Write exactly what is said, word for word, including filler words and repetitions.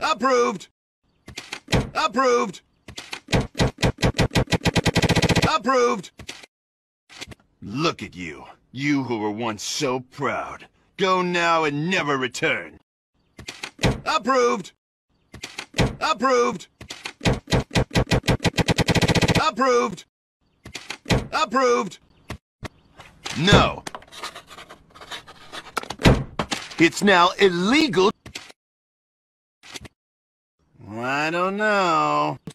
Approved! Approved! Approved! Look at you. You who were once so proud. Go now and never return. Approved! Approved! Approved! Approved! No! It's now illegal. I don't know.